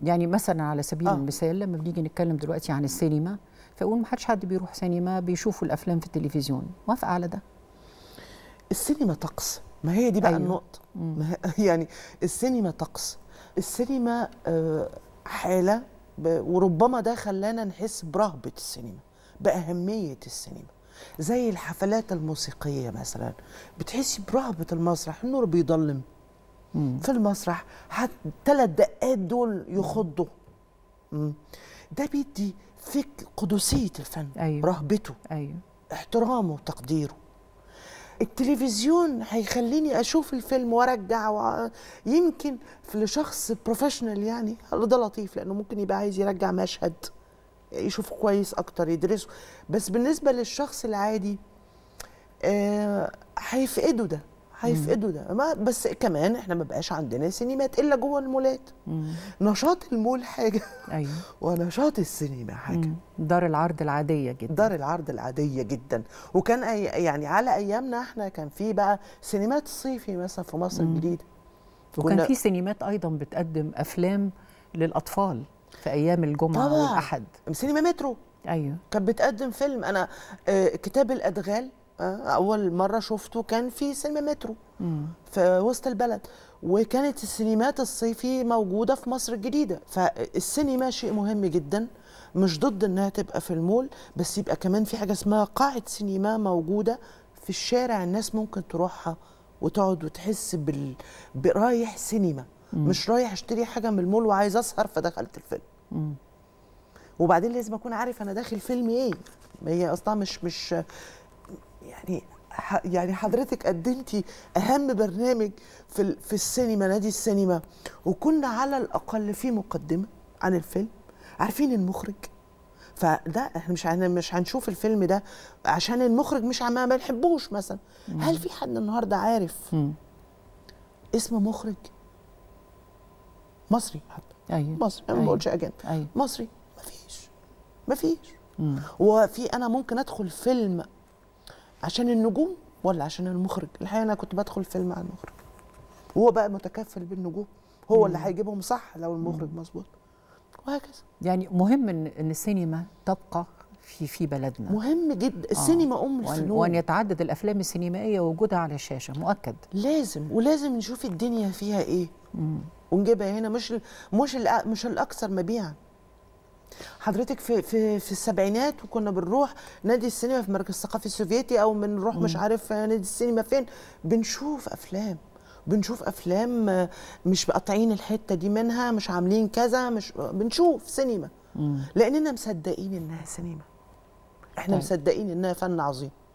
يعني مثلا على سبيل المثال لما بنيجي نتكلم دلوقتي عن السينما، فأقول ما حدش حد بيروح سينما، بيشوفوا الأفلام في التلفزيون. موافقة على ده؟ السينما طقس، ما هي دي بقى النقطة. يعني السينما طقس، السينما حالة، وربما ده خلانا نحس برهبة السينما، بأهمية السينما. زي الحفلات الموسيقية مثلا، بتحسي برهبة المسرح، النور بيضلم في المسرح، حتى 3 دقات دول يخضوا. ده بيدي فيك قدسية الفن. رهبته، احترامه وتقديره. التلفزيون هيخليني اشوف الفيلم وارجع يمكن لشخص بروفيشنال يعني ده لطيف، لانه ممكن يبقى عايز يرجع مشهد يشوفه كويس اكتر، يدرسه. بس بالنسبه للشخص العادي هيفقده ده، بس كمان احنا ما بقاش عندنا سينمات الا جوه المولات. نشاط المول حاجه ونشاط السينما حاجه. دار العرض العاديه جدا، دار العرض العاديه جدا. وكان يعني على ايامنا احنا كان في بقى سينمات صيفي مثلا في مصر الجديده، وكان في سينمات ايضا بتقدم افلام للاطفال في ايام الجمعه طبعا. والاحد. سينما مترو كانت بتقدم فيلم. انا كتاب الادغال أول مرة شفته كان في سينما مترو في وسط البلد، وكانت السينمات الصيفي موجودة في مصر الجديدة. فالسينما شيء مهم جدا، مش ضد إنها تبقى في المول، بس يبقى كمان في حاجة اسمها قاعة سينما موجودة في الشارع، الناس ممكن تروحها وتقعد وتحس برايح سينما، مش رايح اشتري حاجة من المول وعايز أسهر فدخلت الفيلم. وبعدين لازم أكون عارف أنا داخل فيلم إيه. هي أصلا مش يعني حضرتك قدمتي اهم برنامج في السينما، نادي السينما، وكنا على الاقل في مقدمه عن الفيلم، عارفين المخرج. فده احنا مش هنشوف الفيلم ده عشان المخرج مش ما بنحبوش مثلا. هل في حد النهارده عارف اسم مخرج مصري حتى؟ مصري، انا ما بقولش اجانب، مصري. مفيش. وفي انا ممكن ادخل فيلم عشان النجوم ولا عشان المخرج؟ الحقيقه انا كنت بدخل فيلم عن المخرج، وهو بقى متكفل بالنجوم، هو اللي هيجيبهم صح لو المخرج مظبوط، وهكذا. يعني مهم ان السينما تبقى في بلدنا، مهم جدا. السينما الفنون، وان يتعدد الافلام السينمائيه ووجودها على الشاشه مؤكد. ولازم نشوف الدنيا فيها ايه ونجيبها هنا، مش الاكثر مبيعا. حضرتك في السبعينات وكنا بنروح نادي السينما في مركز الثقافي السوفيتي، او بنروح مش عارف نادي السينما فين، بنشوف افلام مش مقطعين الحته دي منها، مش عاملين كذا، مش بنشوف سينما لاننا مصدقين انها سينما. احنا مصدقين انها فن عظيم.